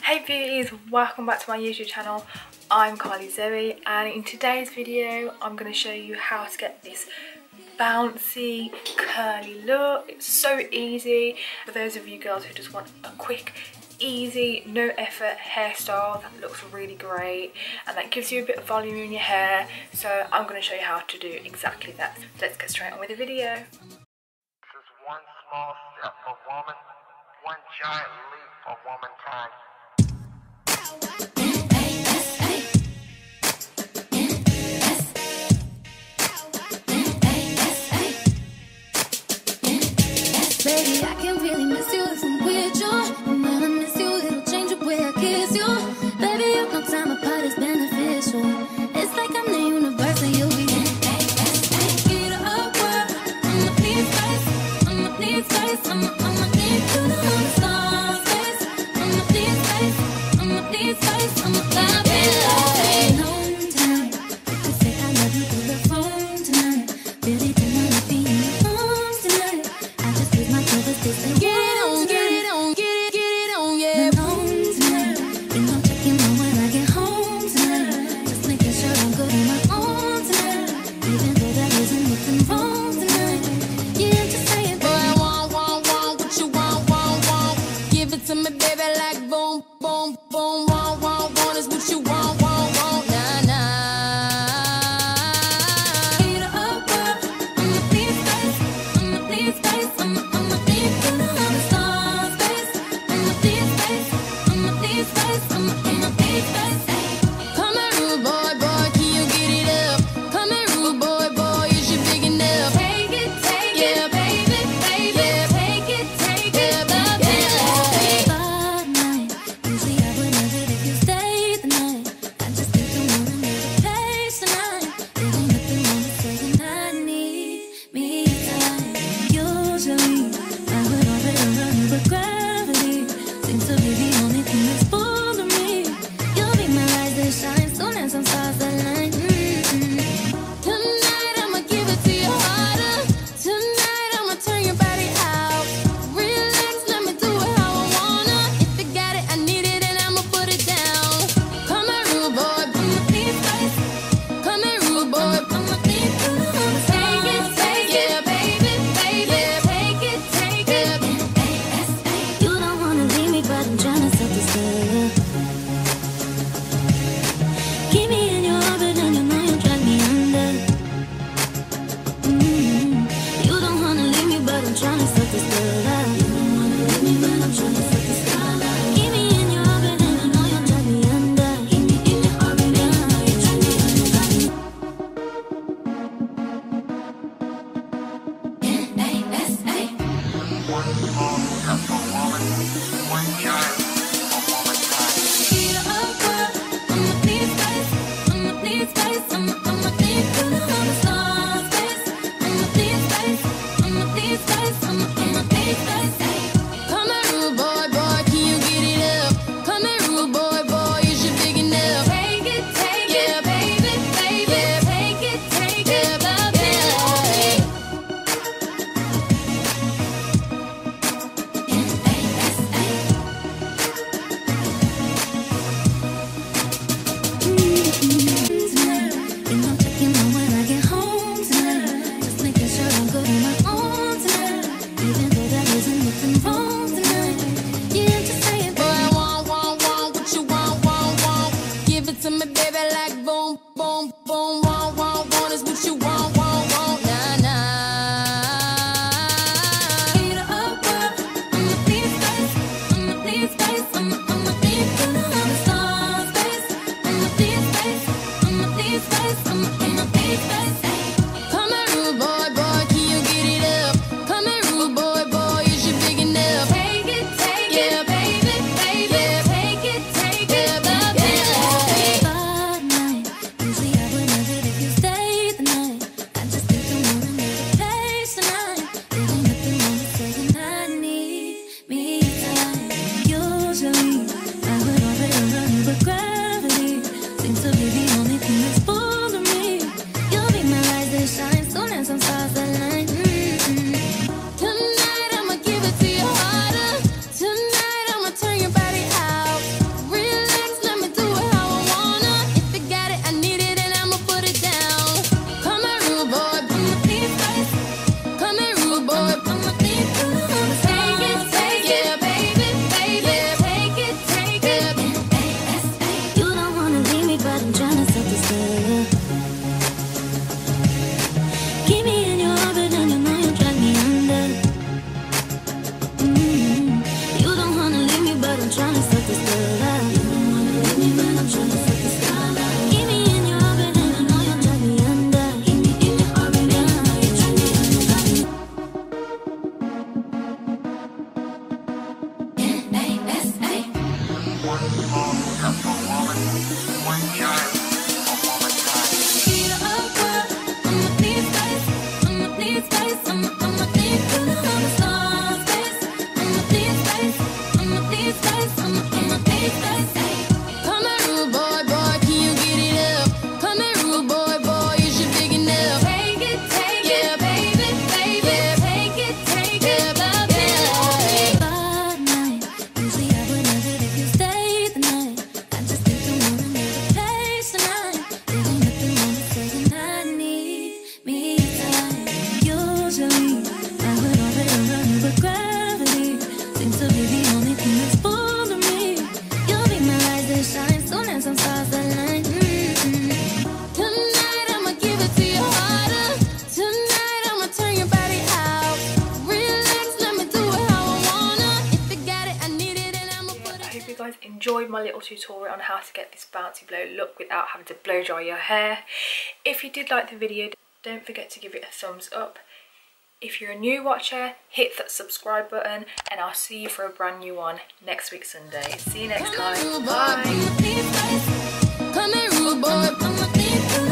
Hey beauties, welcome back to my YouTube channel. I'm Kylie Zoe, and in today's video I'm going to show you how to get this bouncy curly look. It's so easy for those of you girls who just want a quick, easy, no effort hairstyle that looks really great and that gives you a bit of volume in your hair. So I'm going to show you how to do exactly that. Let's get straight on with the video. This is one small step for woman, one giant leap for womankind. Baby, I can really miss you if I'm with you. And when I miss you, it'll change the way I kiss you. Baby, you know time apart is beneficial. It's like I'm the universe and you'll be get up, work. I'ma need space. I'ma need space. I'ma need to the star space. I'ma need space. I'ma need space. I'ma love it alone tonight. You can say I love you through the phone tonight. Really don't wanna be in your arms tonight. I just use my covers to say get on, get it on, yeah. Alone tonight. You know checking on when I get home tonight. Just making sure I'm good on my own tonight. Even though there isn't nothing wrong tonight. Yeah, I'm just saying, boy, I want what you want. Give it to me, baby, like boom, boom, boom. Want is what you want, nah, nah. Get up, girl. I'ma need space. I'ma need space. I'ma need to the star space. I'ma need space. I'ma need space. I'ma need space. Come here, rude boy, can you get it up? Come here, rude boy, is you big enough? Take it, yeah, baby, yeah, take it, love it. Bad night. Usually I would love it if you stayed the night. I just think you wanna make a place tonight. There ain't nothing wrong with saying I need me time. Usually I would already run with gravity. Seems to be the only thing that's fooling me. You'll be my light that shines soon as some stars align. Tonight I'ma give it to you harder. Tonight I'ma turn your body out. Relax, let me do it how I wanna. If you got it, I need it, and I'ma put it down. Come here, rude boy, I'ma need space. Come here, rude boy, I'ma need to take it, yeah, baby, take it. You don't wanna leave me, but I'm tryna set the stage. one small step for woman, one giant leap for womankind. Enjoyed my little tutorial on how to get this bouncy blow look without having to blow dry your hair. If you did like the video, don't forget to give it a thumbs up. If you're a new watcher, hit that subscribe button, and I'll see you for a brand new one next week Sunday. See you next time. Bye.